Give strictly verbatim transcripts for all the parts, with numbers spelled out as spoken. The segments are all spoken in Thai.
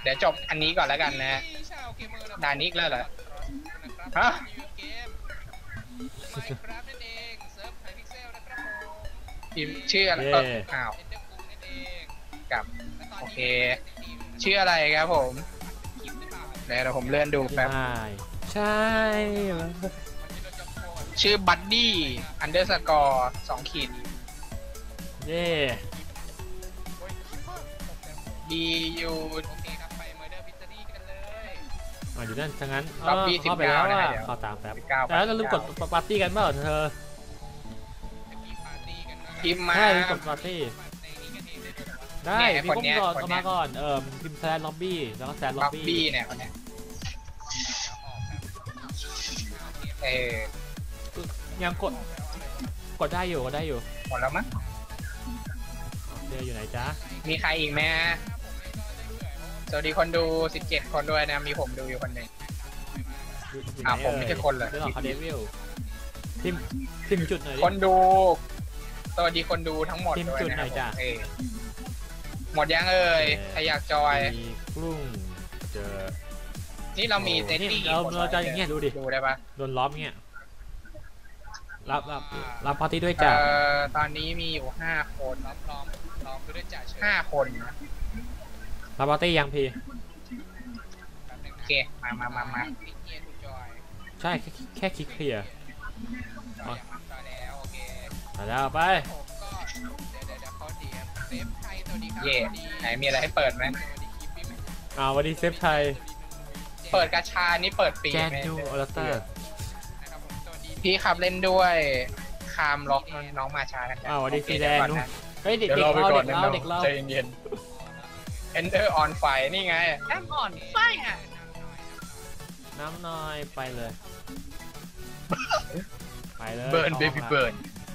เดี๋ยวจบอันนี้ก่อนแล้วกันนะด่านนี้แล้วเหรอฮะพิมชื่ออะไรอ้าวกับโอเคชื่ออะไรครับผมเดี๋ยวผมเลื่อนดูแป๊บใช่ชื่อบัดดี้อันเดอร์สกอร์สองขีดเย่ดียูอ๋ออยู่นั่นทั้งนั้นเข้าไปแล้วว่าเข้าตามแป๊บแล้วเราลืมกดปาร์ตี้กันเปล่าเธอพิมพ์มาใช่ลืมกดปาร์ตี้ได้พี่ก้มก่อนเข้ามาก่อนเออพิมพ์แซนล็อบบี้แล้วก็แซนล็อบบี้เนี่ยคนเนี้ยเออยังกดกดได้อยู่กดได้อยู่หมดแล้วมั้งเดี๋ยวอยู่ไหนจ๊ะมีใครอีกไหมสวัสดีคนดูสิบเจ็ดคนด้วยนะมีผมดูอยู่คนหนึ่งอ่าผมไม่ใช่คนเลยเดี๋ยวเขาเดวิลพิมพิมจุดหน่อยคนดูสวัสดีคนดูทั้งหมดพิมจุดหน่อยจ้ะหมดยังเอ่ยใครอยากจอยกลุ้งเจอนี่เรามีเซตตี้เราเราจะอย่างเงี้ยดูดิดูได้ปะโดนล้อมเงี้ยรับรับรับพาร์ตี้ด้วยจ้ะตอนนี้มีอยู่ห้าคนล้อมล้อมล้อมด้วยจ้ะห้าคนรับปาร์ตี้ยังพี่โอเคมามามามาใช่แค่คลิกเคลียร์มาแล้วไปเย่ไหนมีอะไรให้เปิดไหมอ่าวันนี้เซฟไทยเปิดกาชานี่เปิดปีแกนดูออร์เตอร์พี่ขับเล่นด้วยคามล็อกน้องมาช้ากันอ่าวันนี้สีแดงนู้นเฮ้ยเด็กเราเด็กเราเด็กเราใจเย็น Enter on fire นี่ไง I'm on fire น้ำน้อยไปเลยไปเลย Burn baby burn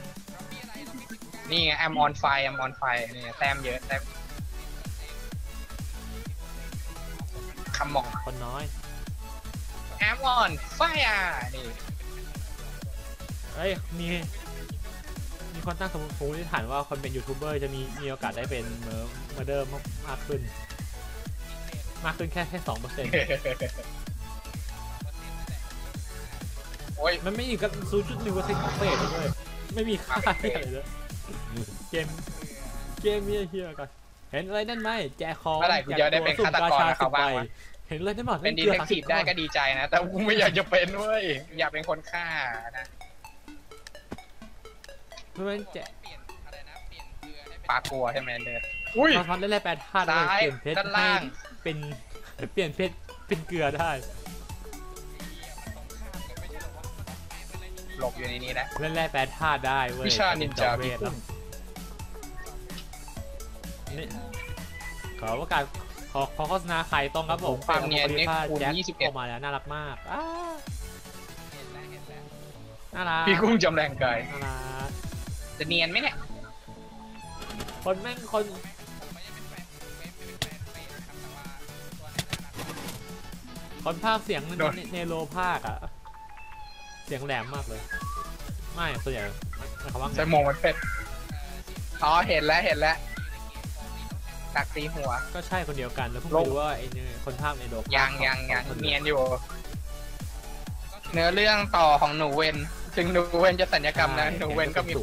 นี่ไง I'm on fire I'm on fire นี่แต้มเยอะแต้มคำมองคนน้อย I'm on fire นี่เฮ้ยมีมีคนตั้งสมมติฐานว่าคนเป็นยูทูบเบอร์จะมีมีโอกาสได้เป็นเมอร์เมอร์เดอร์มากขึ้นมากขึ้นแค่แค่สองเปอร์เซ็นต์โอ้ยมันไม่อีกกับศูนย์จุดหนึ่งเปอร์เซ็นต์ของเฟสเลยไม่มีค่าอะไรเลยเกมเกมนี้เฮียกันเห็นอะไรนั่นไหมแจกของอะไรกูจะได้เป็นฆาตกรเขาบ้างเห็นอะไรนั่นหมดเป็นดีเทคทีฟได้ก็ดีใจนะแต่กูไม่อยากจะเป็นเว้ยอยากเป็นคนฆ่านะเพื่อนแจกปากกลัวใช่ไหมเนี่ยอุ้ยพัดเล่นแร่แปดธาตุเปลี่ยนเพชรให้เป็นเปลี่ยนเพชรเป็นเกลือได้หลบอยู่ในนี้นะเล่นแร่แปดธาตุได้เว้ยวิชานินจาเวทนี่ขอโอกาสขอขอโฆษณาไข่ตรงครับผมความเนียนนี่คูณยี่สิบเอ็ดออกมาแล้วน่ารักมากน่ารักพี่กุ้งจำแรงกายน่ารักจะเนียนไหมเนี่ยคนแม่งคนคนภาคเสียงเนโรภาคอะเสียงแหลมมากเลยไม่ส่วนใหญ่คำว่าใส่โมงมันเป็ดอ๋อเห็นแล้วเห็นแล้วตักตีหัวก็ใช่คนเดียวกันแล้วเพิ่งรู้ว่าไอ้คนภาคเนโรยังยังยังเนียนอยู่เนื้อเรื่องต่อของหนูเวนถึงหนูเวนจะสัญญกรรมนะหนูเวนก็มี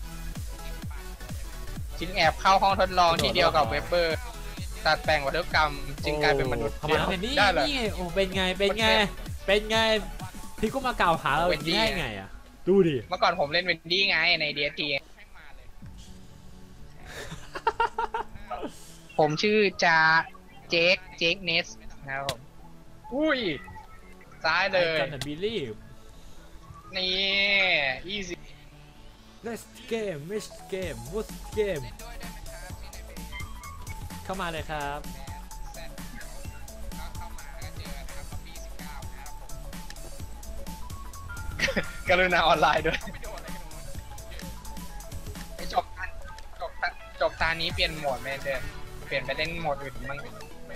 จึงแอบเข้าห้องทดลองที่เดียวกับเวเบอร์ตัดแต่งวัตถุกรรมจึงกลายเป็นมนุษย์ได้เลยนี่โอ้เป็นไงเป็นไงเป็นไงพี่ก็มากล่าวหาเราได้ไงอ่ะดูดิเมื่อก่อนผมเล่นเวนดี้ไงใน ดี เอส ที ผมชื่อจาเจคเจคเนสนะครับผมอุ้ยซ้ายเลยบิลลี่นี่ easy next game next game what game เข้ามาเลยครับกรุณาออนไลน์ด้วยจบจบจบตานี้เปลี่ยนโหมดไหมเดินเปลี่ยนไปเล่นโหมดอื่นบ้าง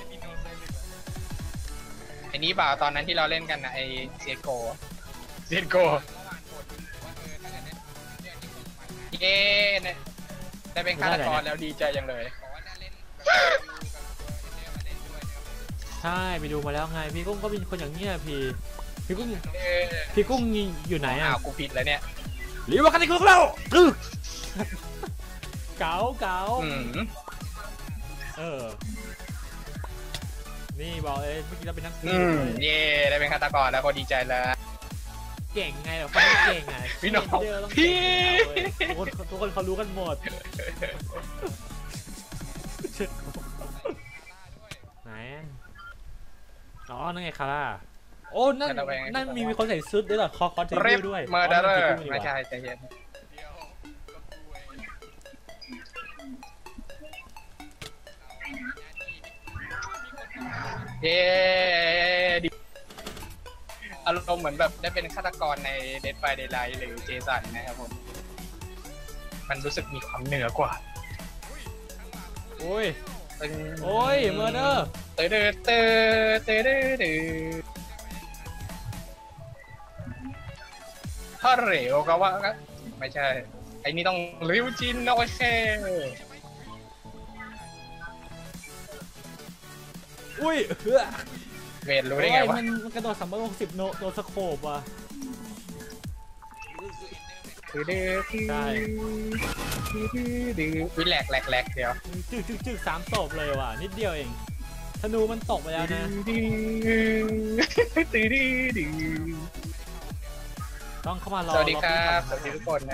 ไอ้นี้เปล่าตอนนั้นที่เราเล่นกันนะไอเซียโกเซียโกเย้เนี่ยได้เป็นฆาตกรแล้วดีใจจังเลยใช่ไปดูมาแล้วไงพี่กุ้งก็เป็นคนอย่างเงี้ยพี่พี่กุ้งเออพี่กุ้งอยู่ไหนอ้าอ่ะวกูผิดแล้วเนี่ยหรือว่ากันในคุกเราคือ เก๋าเก๋าอืมเออนี่บอกเอ้ยเมื่อกี้เราเป็นนักสือืบมเลยเย่ได้เป็นฆาตกรแล้วก็ดีใจแล้วเก่งไงแบบคนที่เก่งอ่ะพี่น้องเดอร์ต้องพี่เก่งอยู่แล้วเว้ยทุกคนทุกคนเขารู้กันหมดไหนอ๋อนั่นไงคาร่าโอ้นั่นนั่นมีมีคนใส่ชุดด้วยเหรอคอคอเทเรวิฟลด้วยเมอร์เดอร์อ๋อนั่นคือไม่ผู้ใช่ใจเย็นเย้ดิอารมณ์เหมือนแบบได้เป็นฆาตกรใน Dead by Daylight หรือเจสันนะครับผม มันรู้สึกมีความเหนือกว่าโอ้ยตึงโอ้ยเมอร์เดอร์เตอเตอเตอเตอเตอเตอถ้าเหลวก็ว่าก็ไม่ใช่ ไอ้นี่ต้องริวจินโอเคอุ้ยเฮ้อเวทรู้ได้ไงวะมันมันกระโดดสามร้อยหกสิบโนโนสโคปว่ะดื้อดื้อใช่ดื้อดื้อดื้อวิแหลกแหลกแหลกเดียวจึกจึกจึกสามศพเลยว่ะนิดเดียวเองธนูมันตกไปแล้วนะดื้อดื้อดื้อดื้อต้องเข้ามารอสวัสดีครับอสวัสดีทุกคนนะ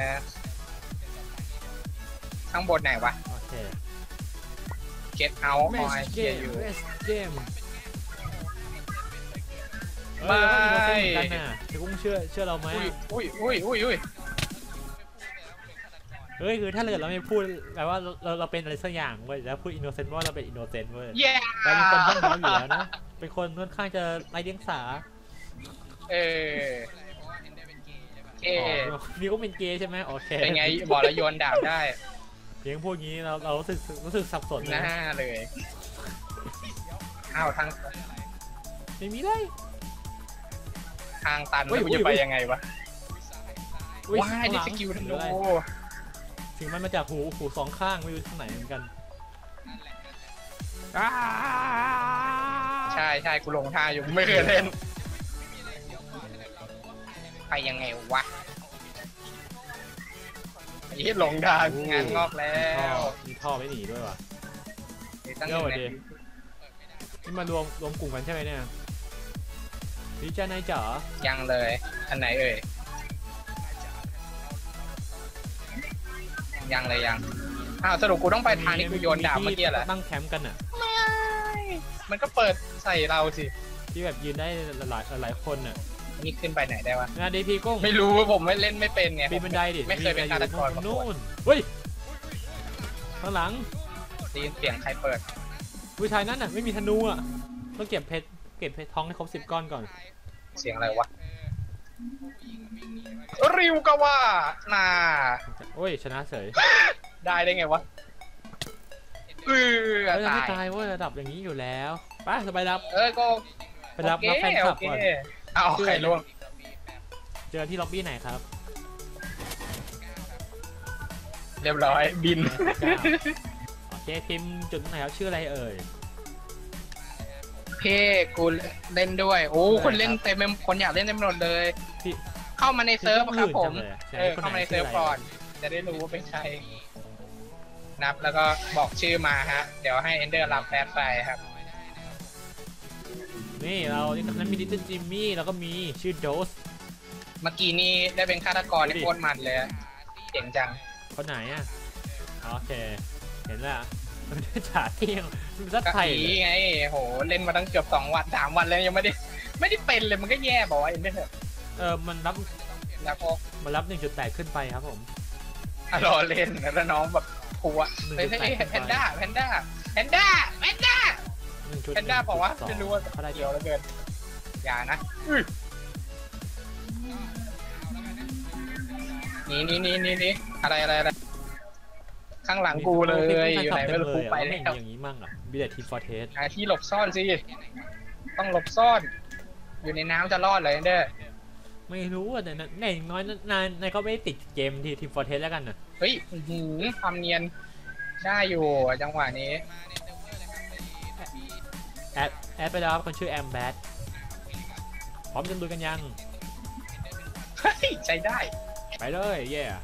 ข้างบนไหนวะโอเค Get out เม or ส I เก hear ม you เมสเกมบายเฮ้ยเราก็อินโนเซนต์เหมือนกันน่ะพี่กุ้งเชื่อเชื่อเราไหมอุ้ยอุ้ยอุ้ยอุ้ยอุ้ยเฮ้ยคือถ้าเกิดเราไม่พูดแปลว่าเราเราเป็นอะไรสักอย่างเว้ยแล้วพูดอินโนเซนต์ว่าเราเป็นอินโนเซนต์เว้ยแย่เราเป็นคนบ้านน้อยอยู่แล้วนะเป็นคนค่อนข้างจะไร้เดียงสาเออเออ๋อพี่ก็เป็นเกย์ใช่ไหมโอเคเป็นไงบอกแล้วโยนดาบได้เพียงพูดงี้เราเรารู้สึกรู้สึกสับสนหนะน้าเลย อ้าวทางไม่มีเลยทางตันอุ้แล้วยกูจะอุ้ยไปยังไงวะอุ๊ยว้ายนี่สกิลธหนูรืออะไรถึงมันมาจากหูหูสองข้างไม่รู้ทางไหนเหมือนกันใช่ใช่กูลงท่าอยู่ไม่เคยเล่น ไปยังไงวะไอ้ที่หลงทางงานงอกแล้ท่อวมีท่อไม่หนีด้วยว่ะตั้งเดี๋ยวหเดี๋นึ่ยวงนี่มารวมรวมกลุ่มกันใช่ไหมเนี่ยพี่จ้านายจ๋ายังเลย อันไหนเอ่ย ยังเลยยัง อ้าวสรุปกูต้องไปทางที่กูโยนดาบเมื่อกี้เหรอตั้งแคมป์กันอ่ะมันก็เปิดใส่เราสิที่แบบยืนได้หลายหลายคนอ่ะนี่ขึ้นไปไหนได้วะงานดีพีกุ้งไม่รู้ผมไม่เล่นไม่เป็นไงปีนบันไดดิไม่เคยเป็นฆาตกรมาก่อนนู่นเฮ้ยข้างหลังได้ยินเสียงใครเปิดผู้ชายนั่นน่ะไม่มีธนูอ่ะต้องเก็บเพชรเก็บเพชรทองให้ครบสิบก้อนก่อนเสียงอะไรวะ ริวกาว่าน่าโอ้ยชนะเฉยได้ได้ไงวะเออเฮ้ยเราตาไม่ยตายเว้ยระดับอย่างนี้อยู่แล้วไปสบายรับเออก็ไปรับรับแฟนคลับก่อนเอาชื่อไข่อะไรล่วงเจอที่ล็อบบี้ไหนครับเรียบร้อยบินโอเคทีมจุดไหนครับชื่ออะไรเอ่ยเพ่กูเล่นด้วย โอ้ได้คนเล่นครับเต็มไปคนอยากเล่นเต็มไปหมดเลยพี่เข้ามาในเซิร์ฟครับผมชื่เอออคนไหนเข้ามาในชื่เซิอร์ฟอะไรก่อน จะได้รู้ว่าเป็นใคร นับแล้วก็บอกชื่อมาฮะ เดี๋ยวให้เอนเดอร์รับแฟดไปครับนี่เรานี่นั้นมีดิจิจิมมี่แล้วก็มีชื่อโดสเมื่อกี้นี้ได้เป็นฆาตกรที่โคตรมันเลยอะเจ๋งจังคนไหนอ่ะโอเคเห็นแล้วมันได้ฉาเที่ยงมันรัดก็ไทยอีไงโหเล่นมาตั้งเกือบสองวันสามวันแล้วยังไม่ได้ ไม่ได้เป็นเลยมันก็แย่บอกว่าเอนเดอร์เออมันรับแล้วก็มันรับ หนึ่งจุดแปด ขึ้นไปครับผมอ่ะรอเล่นแล้วน้องแบบผัวเฮ้ยเฮ้ยแพนด้าแพนด้าแพนด้าแพนด้า แพนด้าบอกว่าจะรู้ว่าเขาได้เกี่ยวแล้วเกินอย่านะนี่นี่นี่นี่นี่อะไรอะไรอะไรข้างหลังกูเลยอยู่ไหนไม่รู้กูไปไม่แล้วอย่างนี้มั่งอ่ะบิลเลตทีฟอร์เทสหาที่หลบซ่อนสิต้องหลบซ่อน อยู่ในน้ำจะรอดเลยเด้อไม่รู้อ่ะแต่ในอย่างน้อยนายนายก็ไม่ได้ติดเกมทีทีฟอร์เทสแล้วกันนะเฮ้ยอื้อหือความเนียนได้อยู่จังหวะนี้แอดแอดไปแล้วครับคนชื่อแอมแบดพร้อมจะดูกันยังเฮ้ยใช้ได้ไปเลยเย่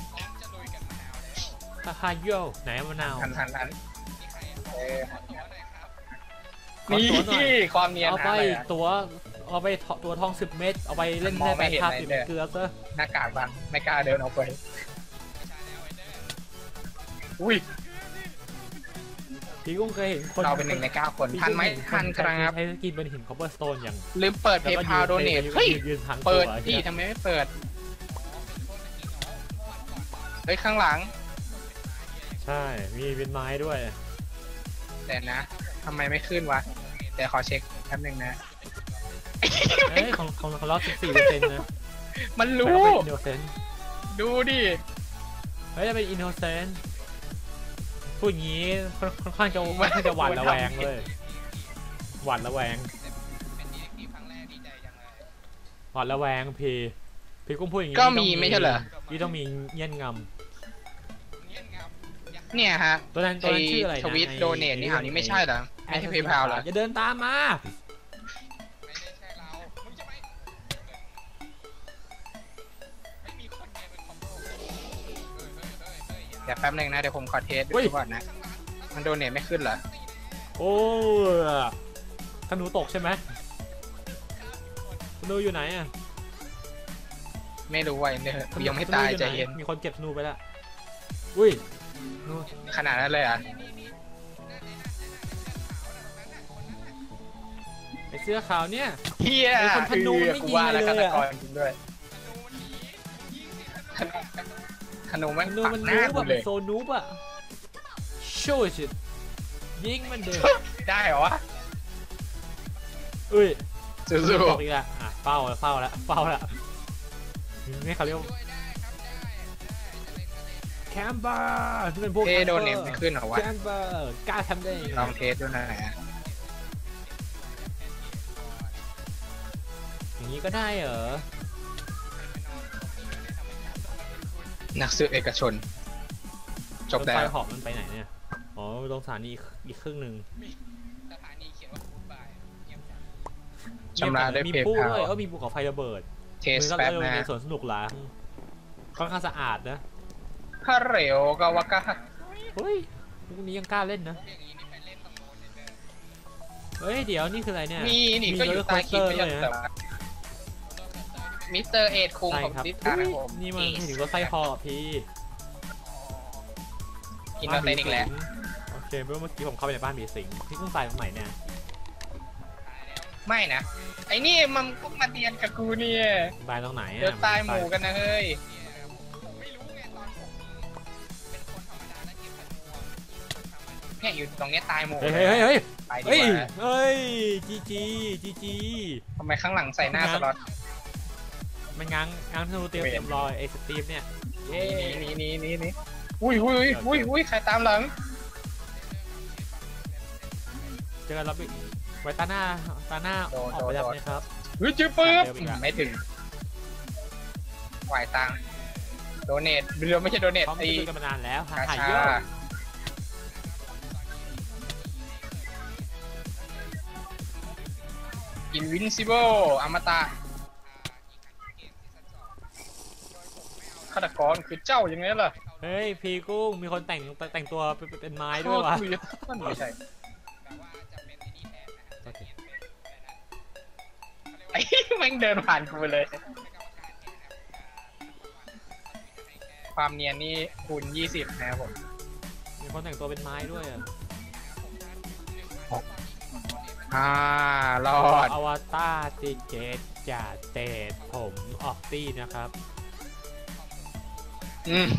ฮ่าฮ่าโยไหนมะนาวทันทันทันเออขอนี่ตัวหน่อยความเนียนเอาไปหาอะไรอะตัวเอาไปตัวทองสิบเม็ดเอาไปเล่นมองแร่ไม่แปรเห็นธาตุสิบเลยเกลือซะหน้ากากบังไม่กล้าเดินออกไปอุ้ยพี่กุ้งเคยเห็นคนเราเป็นหนึ่งในเก้าคนพี่ทันกุ้งไหมเห็นทันคครับใช้สกินเป็นหินคอปเปอร์สโตนอย่างลืมเปิดเพแล้วย์ก็พาโดเนทยืเฮ้ยยืนทางเปิดตัวดิทำไมไม่เปิดเฮ้ยข้างหลังใช่มีเป็นไม้ด้วยแต่นะทำไมไม่ขึ้นวะเดี๋ยวขอเช็คแป๊บนึงนะเอ้ยของของของเราสิบสี่เปอร์เซ็นต์นะมันแล้วรู้เป็นอินโนเซนต์ดูดิเฮ้ยจะเป็นอินโนเซนต์พูดอย่างนี้ค่อนค่อนข้างจะค่อนข้างจะหวาดระแวงเลยหวาดระแวงหวาดระแวงพี่พี่กุ้งพูดอย่างนี้ก็มีไม่ใช่เหรอพี่ต้องมีเงี้ยนงเนี่ยฮะำตัวนั้นตัวนั้นชื่ออะไรนะทวิตไอ้โดเนทนี่หานี้ไม่ใช่เหรอไม่ใช่เพย์พาเหรออย่าเดินตามมาเดี๋ยวแป๊บนึงนะเดี๋ยวผมขอเทสดูก่อนนะมันโดเนทไม่ขึ้นเหรอโอ้ธนูตกใช่ไหมธนูอยู่ไหนอ่ะไม่รู้ไว้เนอะยังไม่ตายใจเย็นมีคนเก็บธนูไปแล้วอุ้ยขนาดนั้นเลยเหรอ่ะไอเสื้อขาวเนี่ยเฮียไอ้คนธนูมันไม่กูยิงว่าแล้วเลฆาย ตอะกรจริงด้วยธนูแม่งธนูปักมันหนูน้าบกูอะเลมันยโซนูบอะโชว์ชิตยิงมันเดินได้เหรอวะอุ้ยสู้จบอีกแล้วอ่ะเฝ้าแล้วเฝ้าแล้วเฝ้าแล้วนี่เขาเรียกแคมเบอร์ที่เป็นพวกๆเทโดเนทไม่ขึ้นเหรอวะแคมเบอร์กล้าทำได้ยังไงลองเทสดูหน่อยอะอย่างนี้ก็ได้เหรอนักสืบเอกชน จบรถแล้ไฟวเหอบมันไปไหนเนี่ยอ๋อลงสถานีอีกครึ่งหนึ่งสถานีเขียนว่าฟูดบายชำระด้วยมีเพย์ปูพาด้วยเออมีภูเขาไฟระเบิดเทสมือก็แป๊บเลยนะในสวนสนุกล้างค่อนข้างสะอาดนะถ้าเร็วก็ว่ากะเฮ้ยพวกนี้ยังกล้าเล่นนะเฮ้ยเดี๋ยวนี่คืออะไรเนี่ยมีนี่ก็อยู่ใต้คลิปไม่ใช่เหรอมิสเตอร์เอ็ดคุงใช่ของครับดิสการ์อุ๊ยผมนี่มันถึงรถไฟพอพี่อินโนเซนต์อีกแล้วโอเคเมื่อกี้ผมเข้าไปในบ้านมีสิงพี่กุ้งตายตรงไหนเนี่ยไม่นะ ไอ้นี่มันก็มาเรียนกับกูเนี่ยตายตรงไหนอะเดี๋ยวตายหมู่กันนะเฮ้ยเนี่ยอยู่ตรงเนี้ยตายหมู่เฮ้ยเฮ้ยเฮ้ยไปดีเฮ้ยกว่าเฮ้ยจีจีจีจีทำไมข้างหลังใส่หน้าสล็อตมันง้างง้างธนูเตรียมเตรียมรอยไอ้สตีฟเนี่ยเย้นี่นี่นี่นี่นี่อุ้ยอุ้ยอุ้ยอุ้ยใครตามหลังเจอกันรับอีกไว้ตาหน้าตาหน้าออกไปรับนะครับเฮ้ยจื้อปื๊บเดี๋ยวอีกอะไม่ถึงหวายตังค์โดเนทเรือไม่ใช่โดเนทเขาไอ้ไม่ได้กันมานานแล้วกาหายชาเยอะอินวินซิเบิลอมตะฆาตกรคือเจ้าอย่างไงล่ะเฮ้ยพีกุ้งมีคนแต่งแต่งตัวเป็นเป็นไม้ด้วยวะมันไม่ใช่ไอ้แม่งเดินผ่านกูไปเลย ความเนียนนี่คูณยี่สิบนะครับผมมีคนแต่งตัวเป็นไม้ด้วยอะอ่ารอดอวตารติเกตจ่าเตดผมออกตี้นะครับอืม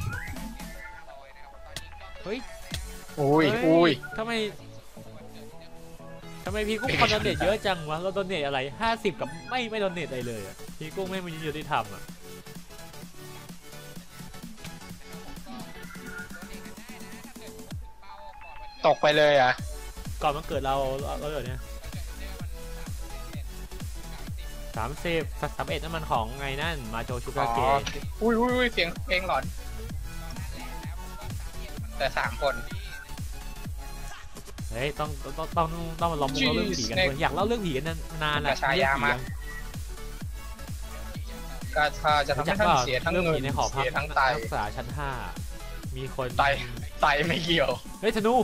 เฮ้ยอุ้ยเฮ้อุ้ยทำไมทำไมพีกุ้งคนโดเนทเยอะจังวะเราโดเนทอะไรห้าสิบกับไม่ไม่โดเนทอะไรเลยอะพีกุ้งไม่มียุติธรรมอะตกไปเลยอ่ะก่อนมันเกิดเราเราเดี๋ยวนี้สามสิบสามเอ็ดนั่นมันของไงนั่นมาโจชูอ๋กาอเกะอุ้ยอุ้ยอุ้ยเสียงเพลงหลอน แต่สามคนเเฮ้ยต้องต้องต้องต้องมาล้อมวงเล่าเรื่องผีกันอยากเล่าเรื่องผีกันนานๆแหละเรื่องผีก็ถ้าจะทำให้ท่านเสียทั้งเงินในหอพักเสียทั้งไตรักษาชั้นห้ามีคนไตไตไม่เกี่ยวเฮ้ยธนู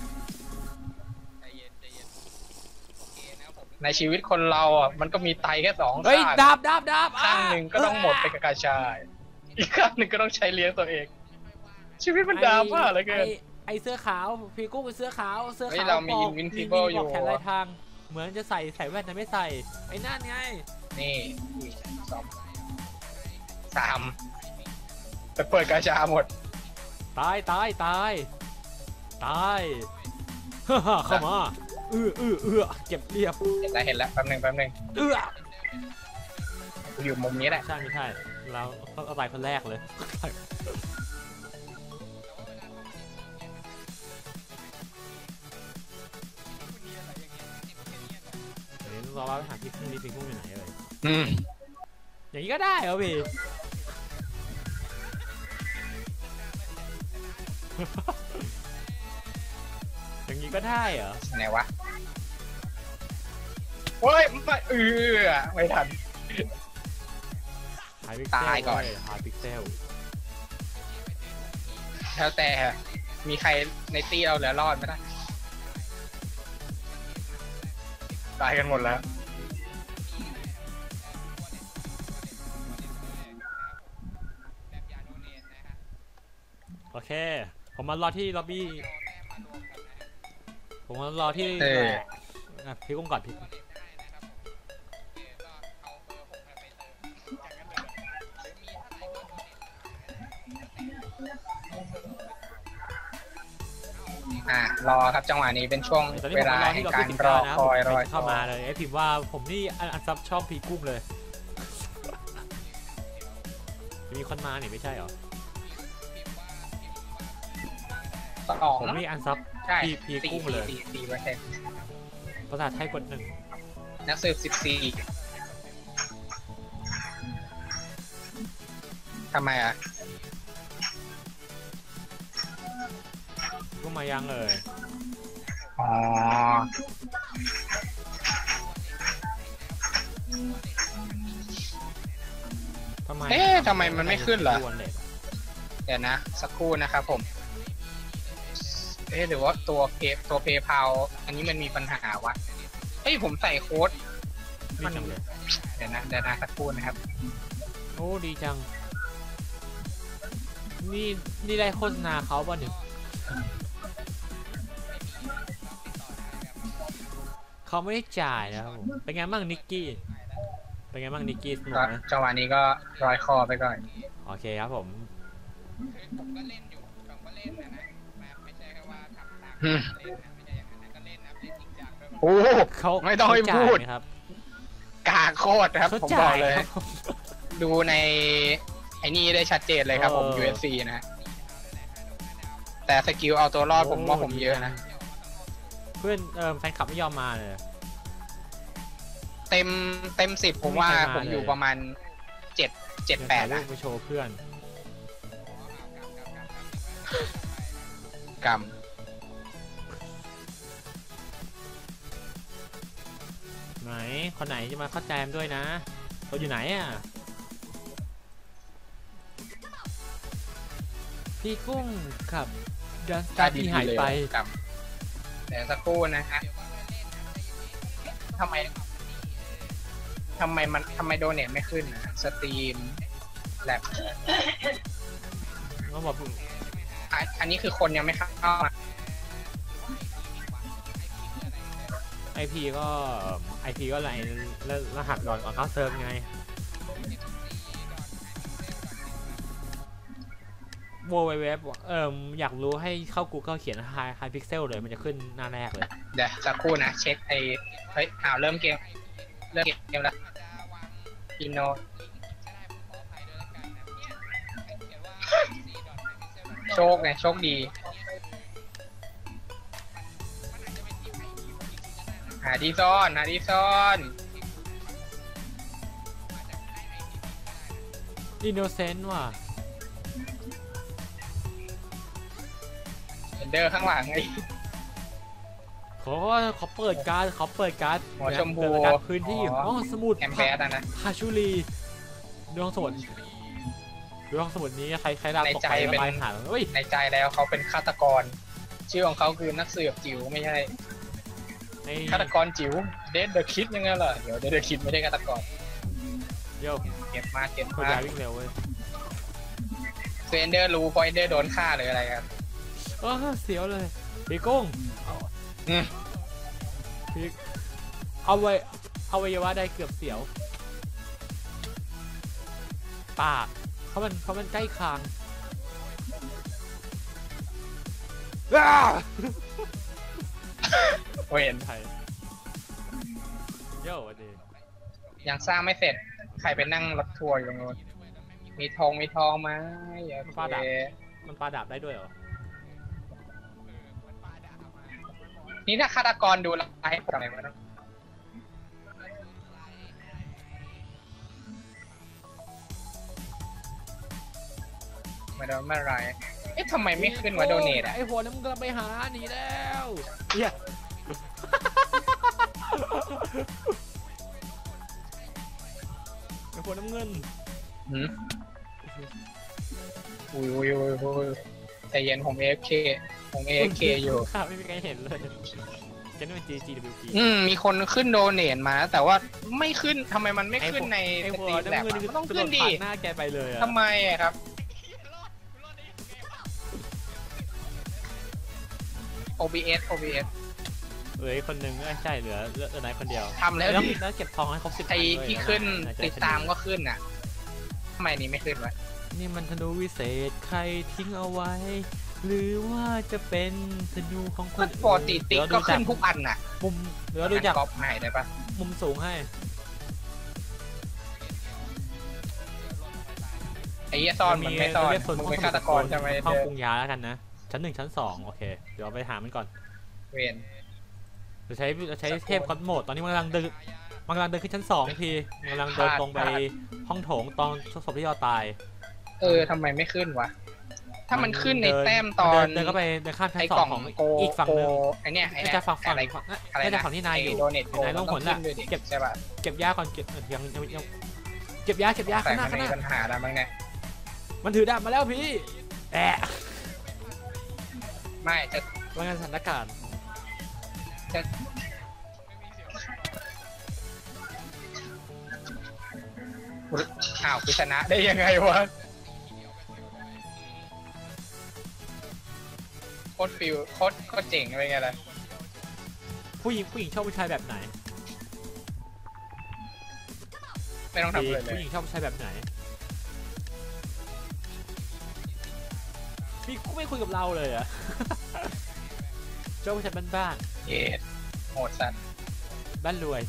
ในชีวิตคนเราอ่ะมันก็มีไตแค่สองเฮ้ยข้างดาบดาบดาบข้างหนึ่งก็ต้องหมดไปกับกระชายอีกข้างหนึ่งก็ต้องใช้เลี้ยงตัวเอง ชีวิตมันดราม่าเหลือเกินไอเสื้อขาวพีกุ้งเป็นเสื้อขาวเสื้อเฮ้ยขาวเรามีบอก Invincible มีบอกแขนอยู่ลายทางเหมือนจะใส่ใส่แว่นแต่ไม่ใส่ไอ้นั่นไงนี่สองสามแต่เปิดกระชาหมดตายตายตายตายฮ่าฮ่าเข้ามาเอื้อเอื้อเอื้อเก็บเรียบเห็นแล้วเห็นแล้วแป๊บหนึงแป๊บหนึงเอื้ออยู่มุมนี้แหละใช่ไม่ใช่เราต้องตายคนแรกเลยเดี๋ยวรอว่าหาพี่กุ้งนี่พี่กุ้งอยู่ไหนเอ่ยอืมอย่างนี้ก็ได้เหรอพี่ อย่างนี้ก็ได้เหรอไหนวะเฮ้ยไม่เออไม่ทันหายพิกเซลตายก่อนหายพิกเซลแล้วแต่มีใครในตีเราเหลือรอดไหมล่ะตายกันหมดแล้วโอเคผมมารอที่ล็อบบี้ผมมารอที่เอออ่ะพี่กุ้งก่อนพี่อ่ะรอครับจังหวะนี้เป็นช่วงตอนนี้เวผมลามารอแห่ที่งล็อบกาบี้รสิบรอเก้านะคอยรอเข้ามาเลยไอ้พิมพ์ว่าผมนี่อันซับชอบพี่กุ้งเลยมีคนมาเนี่ยไม่ใช่เหรอสองผมนี่อันซับใช่พี่พี่กุ้งเลยสี่สี่เปอร์เซ็นต์ภาษาไทยกดหนึ่งนักสืบสิบสี่ทำไมอ่ะก็มายังเลยอ๋อทำไมเอ๊ะทำไมมันไม่ขึ้นเหรอดวนเลยเดี๋ยวนะ สักครู่นะครับผม เอ๊ะหรือว่าตัวเพย์ตัวเพย์พาวอันนี้มันมีปัญหาวะเฮ้ยผมใส่โค้ดดีจังเลยเดี๋ยวนะเดี๋ยวนะสักครู่นะครับโอ้ดีจังนี่นี่ได้โฆษณาเขาป่ะหนึ่งเขาไม่ได้จ่ายนะครับผมเป็นไงบ้างนิกกี้เป็นไงบ้างนิกกี้สนุกก็ไหมจังหวะนี้ก็รอยคอไปก่อนโอเคครับผมผมก็เล่นอยู่ผมก็เล่นนะนะไม่ใช่แค่ว่าทำตามเล่นนะไม่ใช่อย่างนั้นก็เล่นนะเล่นจริงจังด้วยโอ้เขาไม่ต้องให้เขาจ่ายพูดไหมครับกาโคตรครับเขาผมบจ่าอกยเลยครับดูในไอ้นี่ได้ชัดเจนเลยครับผมเออยู เอฟ ซี นะ แต่สกิลเอาตัวรอดผมว่าผมเยอะนะเพื่อนเออแฟนคลับไม่ยอมมาเลยเต็มเต็มสิบผมว่าไม่มีใครมาผมอยู่เลยประมาณเจ็ดเจ็ดแปดถ่ายนะรูปไปโชว์เพื่อนกรรมไหนคนไหนจะมาเข้าใจมันด้วยนะเราอยู่ไหนอ่ะพี่กุ้งกับดันสตาร์ที่หายไปกรรมเดี๋ยวสักครู่นะฮะทำไมทำไมมันทำไมโดเนทไม่ขึ้นนะสตรีมแลบก็บอกอันอันนี้คือคนยังไม่เข้ามาไอพีก็ไอพีก็อะไรแล้วรหัสก่อนก่อนเข้าเซิร์ฟไงโวเว็บเอ่ออยากรู้ให้เข้า Google เขียน High High Pixel เลยมันจะขึ้นหน้าแรกเลยเดี๋ยวสักครู่นะเช็คไอเฮ้ยอ้าวเริ่มเกมเริ่มเกมแล้วอินโนโชคไงโชคดีหาที่ซ่อนหาที่ซ่อน Innocent ว่ะเห็นเดอร์ข้างหลังไอ้เขาเขาเปิดการ์ดเขาเปิดการ์ดหัวชมพูเปิดการ์ดพื้นที่อ๋ออ๋อสมุดแอมแบดอะนะพาชูรีดวงสมุดดวงสมุดนี้ใครใครดาวตกไปแล้วไปหาเฮ้ยในใจแล้วเขาเป็นฆาตกร ชื่อของเขาคือนักสืบจิ๋วไม่ใช่ไอ้ฆาตกรจิ๋วเดดเดอะคิดยังไงล่ะเดี๋ยวเดดเดอะคิดไม่ใช่ฆาตกรเดี๋ยวเก็บมาเก็บคนมาย้ายวิ่งเร็วเว้ยเซนเดอร์รู้พอยเดอร์โดนฆ่าหรืออะไรครับเออเสียวเลยพี่กุ้งอืมพี่เอาไว้เอาไว้ว่าได้เกือบเสียวปากเพราะมันเพราะมันใกล้คางอ้าเวนไทยเย้วันดียังสร้างไม่เสร็จใครไปนั่งรถทัวร์อยู่ตรงนู้นมีทองมีทองไหมโอเคมันปาดาบได้ด้วยเหรอนี่ถ้าฆาตกรดูไลฟ์ทำไมวะไม่ได้ไม่ไรเอ๊ะทำไมไม่ขึ้นว่าโดเนทอ่ะไอ้หัวน้ำเงินไปหาหนีแล้วเฮียไอ้หัวน้ำเงินหืมอุ้ยอุ้ยอุ้ยอุ้ยใจเย็นผม เอ เอฟ เค ผม เอ เอฟ เค อยู่ข้าไม่มีใครเห็นเลยจะนู่น จี จี ดับเบิลยู พีอืมมีคนขึ้นโดเนทมาแต่ว่าไม่ขึ้นทำไมมันไม่ขึ้นในไอ้สหัวตรีมแลบน้ำเงินอะคือมันต้องกระโดขึ้นดดิผ่านหน้าแกไปเลยอะทำไมอะครับ โอ บี เอส โอ บี เอสเหลืออีกคนนึงไม่ใช่เหลือเหลือเหลือนายคนเดียวทำแล้วแล้วดิแล้วเก็บทองให้ครบสิบไอ้ที่ขึ้นะติดตามก็ขึ้นอ่ะทำไมนี้ไม่ขึ้นวะนี่มันธนูวิเศษใครทิ้งเอาไว้ หรือว่าจะเป็นธนูของคก็นปกติติ๊กก็ขึ้นทุกอันน่ะมุมเดี๋ยวดูจากก๊อปใหม่ได้ปะมุมสูงให้ไอ้เหี้ยซ่อนมันไม่ซ่อนเรียกโซนมึงห้องเป็นฆาตกรใช่ไหมห้องเด้อปรุงยาแล้วกันนะ ชั้นหนึ่งชั้นสองโอเค เดี๋ยวไปหามันก่อนเวนจะใช้จะใช้เทพคอสโมดตอนนี้มันกำลังเดินมันกำลังเดินขึ้นชั้นสองพี่มันกำลังเดินตรงไปห้องโถงตอนศพที่ยอตายเออทำไมไม่ขึ้นวะถ้ามันขึ้นในเดิแต้มตอนเดินเดินเข้าไปเดินข้ามชั้ไอ้นสอกล่อง งของโกอีกฝั่งโกหนึ่งไอ้เนี่ยไอ้ไม่เนี่ยใช่ฝั่งฝั่งอะไรไม่ใช่ฝั่งที่นายอยู่โดเนทโกนายล่องหนต้ละขึ้ด้วยดิเก็บใช่ป่ะเก็บยาก่อนเก็บยังยังยังเก็บยาเก็บยาแต่ข้างหน้ามันข้างหน้ามีปัญหาแล้วมั้งเนี่ยมันถือดาบมาแล้วพี่แอะไม่จะว่างานสถานการณ์อ้าวกูชนะได้ยังไงวะโคตรฟิลโคตรโคตรเจ๋งเลยไงล่ะผู้หญิงผู้หญิงชอบผู้ชายแบบไหนไม่ต้องทำเลยเลผู้ยหญิงชอบผู้ชายแบบไหนพี่กูไม่คุยกับเราเลยอะ ชอบผู้ชายบ้านเย็ดโหดสัตว์ๆบ้านรวย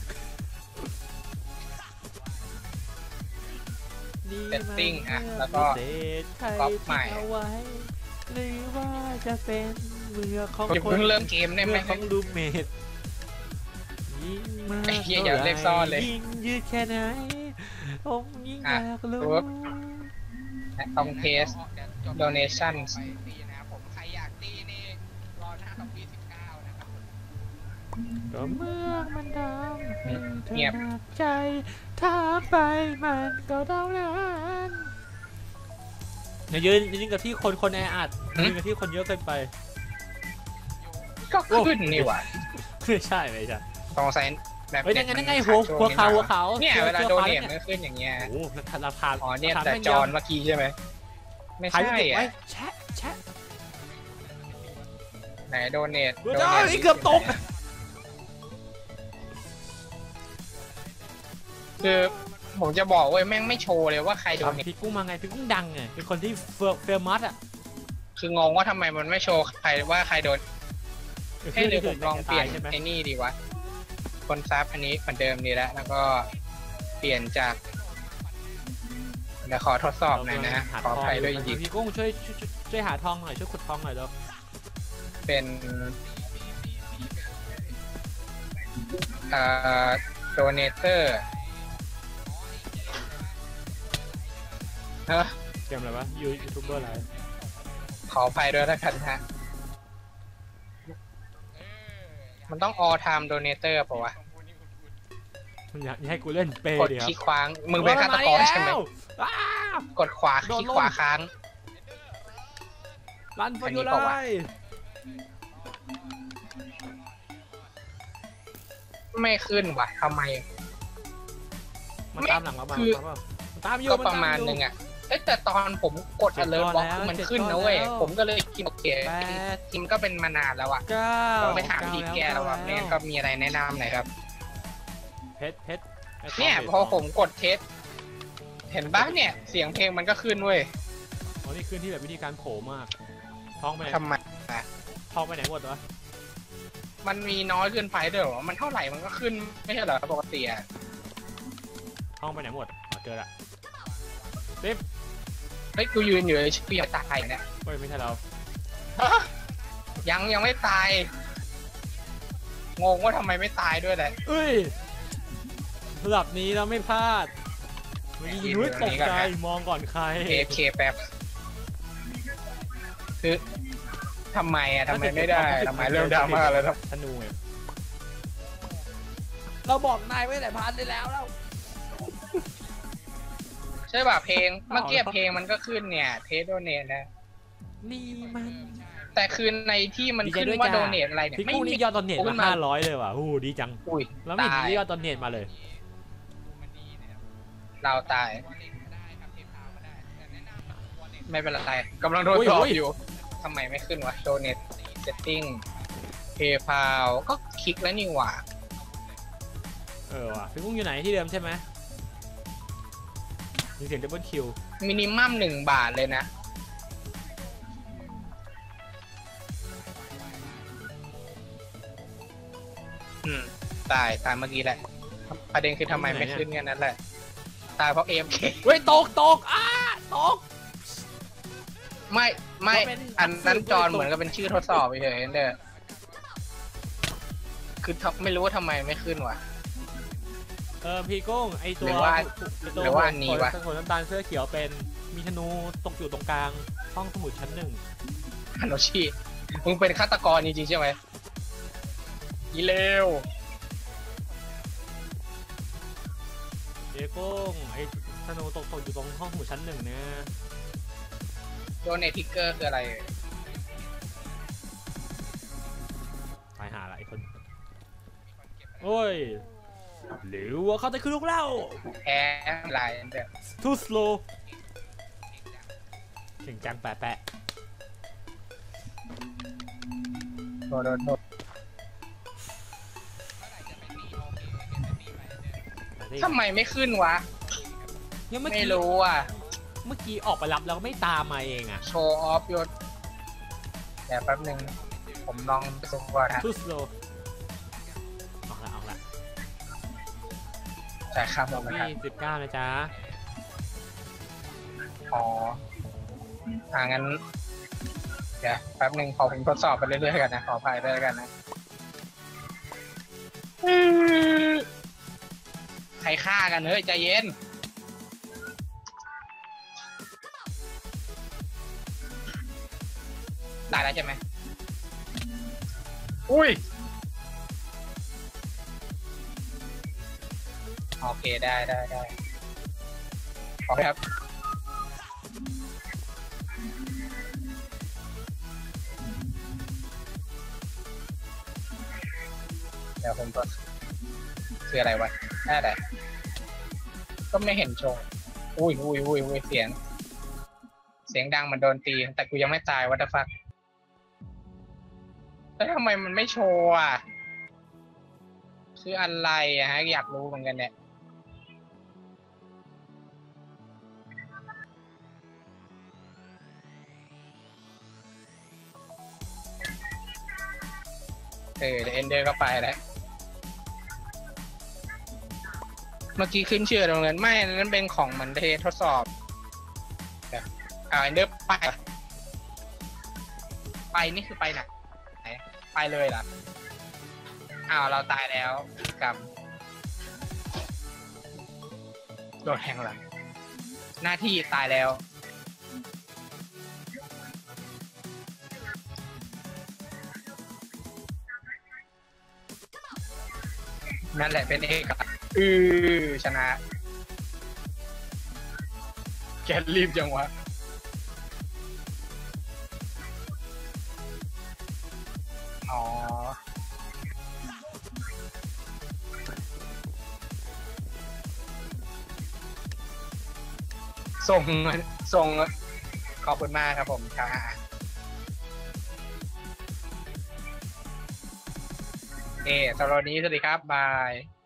เซตติ้งอ่ะแล้วก็ ก๊อปใหม่เอาไว้หรือว่าจะเป็นเมือของอย่าคนเพิ่งเริ่มเกมได้ไหมเมือของลูเมดยิ่งมากไอ้เหี้ยอย่าเรียกซ่อนเลยยิ่งยืดแค่ไหนผมยิ่งออ่ะยากรู้ปุ๊บ ต้องเทส donation ใครอยากตีนี่รอหน้าสองปีสิบเก้านะครับก็เมื่อมันดำให้เธอเงียบหนักใจถ้าไปมันก็เท่านั้นอย่ายืนยืนกับที่คนคนแออัดยืนกับที่คนเยอะเกินไปก็ขึ้นนี่หว่าไม่ใช่ไม่ใช่ต้องใส่แบบเฮ้ยนั่นไงนั่นไงหัวหัวขาวหัวขาวเนี่ยสื้อเวลาสื้อโดฟ้เนทยมันขึ้นอย่างเงี้ยโอ้โหราคาอ๋อเนี่ยราคาแต่ม่จอนยำเมื่อกี้ใช่ไหมไม่ถ่ายใช่รูปเก็บไว้อ่ะแชะแชะไหนโดเนทเฮ้ยเกือบตกคือผมจะบอกเว้ยแม่งไม่โชว์เลยว่าใครโดเนทพี่กุ้งมาไงพี่กุ้งดังไงเป็นคนที่เฟอร์เฟอร์มัสอ่ะคืองงว่าทำไมมันไม่โชว์ใครว่าใครโดนให้เดี๋ยวผมลองเปลี่ยนใช่ไหมไอ้นี่ดีวะคนซับอันนี้เหมือนเดิมดีแล้วแล้วก็เปลี่ยนจากเดี๋ยวขอทดสอบหน่อยนะขออภัยด้วยจริงพี่กุ้งช่วยช่วยช่วยหาทองหน่อยช่วยขุดทองหน่อยเร็วๆเป็นเอ่อโดเนเตอร์เออเกมอะไรวะยูยูทูบเบอร์อะไรขออภัยด้วยแล้วกันฮะมันต้อง all time donator ป่าวะอยากให้กูเล่นเปย์กดดิครัคลิบกขวางมึงเป็นฆาตกรใช่ไหมกดขวาคลิกขวาค้างรันฟออันร์นี้ยูไลเปล่าวะ ไม่ขึ้นว่ะทำไมมันตามหลังเราบ้างคือมันตามอยู่ก็มันประตามมาณอยู่นึงอ่ะเอ้ยแต่ตอนผมกดเจ็ด alert ก้อน box แล้วมันเจ็ดขึ้นก้อนนะเว้ยแล้วผมก็เลยคิดโอเคแปดทีมก็เป็นมานานแล้วอ่ะเก้าต้องไปหาวิธีแก้แล้วอ่ะเาไม่งั้นก็มีอะไรแนะนำหน่อยครับเพชรเพชรไอ้เนี่ยทงพอผมกดเทส เห็นบ้างเนี่ย เสียงเพลงมันก็ขึ้นเว้ยอ๋อนี่ขึ้นที่แบบวิธีการโผล่มากทองไปไหนทำไมอ่ะทองไปไหนหมดวะมันมีน้อยเกินไปเด้อเหรอมันเท่าไหร่มันก็ขึ้นไม่ใช่เหรอปกติอ่ะทองไปไหนหมดอ๋อเจอละเฮ้ยกูยืนอยู่ชื่อยังตายเนี่ยเฮ้ยไม่ใช่เราฮะยังยังไม่ตาย งงว่าทำไมไม่ตายด้วยแหละเอ้ยระดับนี้เราไม่พลาดมียืนนุ้ยอยู่ตตรงกนี้ก่อนใจนะมองก่อนใครเอฟเคแป๊บคือทำไมอ่ะทำไมไม่ได้ทำไมเริ่มดราม่าแล้วครับธนูไงเราบอกนายไว้แต่พันได้แล้วแล้วใช่ป่ะเพลงเมื่อกี้เพลงมันก็ขึ้นเนี่ยเทสโดเนทนะนี่มันแต่คือในที่มันขึ้นดีใจด้วยว่าจ้ะโดเนทอะไรเนี่ยพี่ไม่กุ้งมีนี่ยอดตอนเน็ตขึ้มานมาห้าร้อยเลยว่ะโอ้โหดีจังอุ้ยแล้วไม่เห็นตายมียอดตอนเน็ตมาเลยเราตาย ไม่เป็นไรกำลังโดนอุ้ยสอบอุ้ยอยู่ทำไมไม่ขึ้นวะโดเนทเซตติ้งเพย์พาวก็คลิกแล้วนี่หว่าเออว่ะพี่กุ้งอยู่ไหนที่เดิมใช่ไหมมีเสียงดับเบิลคิวมินิมัมหนึ่งบาทเลยนะ อืม ตาย ตายเมื่อกี้แหละ ประเด็นคือทำไมไม่ขึ้นกันนั่นแหละ ตายเพราะ เอ เอฟ เคเฮ้ยตกตกอ้าตกไม่ ไม่ก็เป็นอันนั้นนักสืบจอนโดยตรงเหมือนกับเป็นชื่อทดสอบเฉยๆเด้อคือทำไม่รู้ว่าทำไมไม่ขึ้นวะเออพี่กุ้งไอตัวหรือว่าไตัวหรือว่าอันนี้วะขนน้ำตาลเสื้อเขียวเป็นมีธนูตกอยู่ตรงกลางห้องสมุดชั้นหนึ่งฮันโนชิมึงเป็นฆาตกรจริงๆใช่ไหมอีเลวเจ๊กุ้งไอธนูตกตกอยู่ตรงห้องสมุดชั้นหนึ่งเนี่ยโดเนทิกเกอร์คืออะไรตายหาละไอคนโอ้ยหรือว่าเขาจะคือลูกเล่าแพ้ลายเด้อ too slow เข่งจังแปะแปะโทษโทษโทษทำไมไม่ขึ้นวะยังเมื่อไม่กี้รู้อ่ะเมื่อกี้ออกไปรับแล้วก็ไม่ตามมาเองอะโชว์ออฟยศแต่แป๊บหนึ่งผมลองไปดูก่อนนะ too slow ออกละออกละจ่ายค่าหมดนะครับพี่สิบเก้านะจ๊ะอ๋ออ่างั้น เดี๋ยวแป๊บหนึ่งขอผมทดสอบไปเรื่อยๆกันนะ ขออภัยด้วยกันนะ ใครฆ่ากันเฮ้ยใจเย็น ได้แล้วใช่ไหม อุ้ย โอเคได้ได้ได้ขอครับ เดี๋ยวผมก็คืออะไรวะได้แต่ก็ไม่เห็นโชว์ อุ้ยอุ้ยอุ้ยอุ้ยเสียง เสียงดังมันโดนตี แต่กูยังไม่ตายวัตฟักแล้วทำไมมันไม่โชว์อ่ะ คืออะไรอะฮะ อยากรู้เหมือนกันเนี่ยเออเดี๋ยวเอนเดอร์ก็ไปแล้ว เมื่อกี้ขึ้นชื่อโรงเรียนไม่นั่นเป็นของเหมือนเททดสอบเดี๋ยวอ่าเอนเดอร์ไป ไปนี่คือไปไหนไหนไปเลยเหรออ้าวเราตายแล้วกรรมโดนแทงหลังหน้าที่ตายแล้วนั่นแหละเป็นเอกลักษณ์อือชนะแกรีบจังวะอ๋อส่งส่งขอบคุณมากครับผมค่ะเอสำหรับวันนี้สวัสดีครับ บาย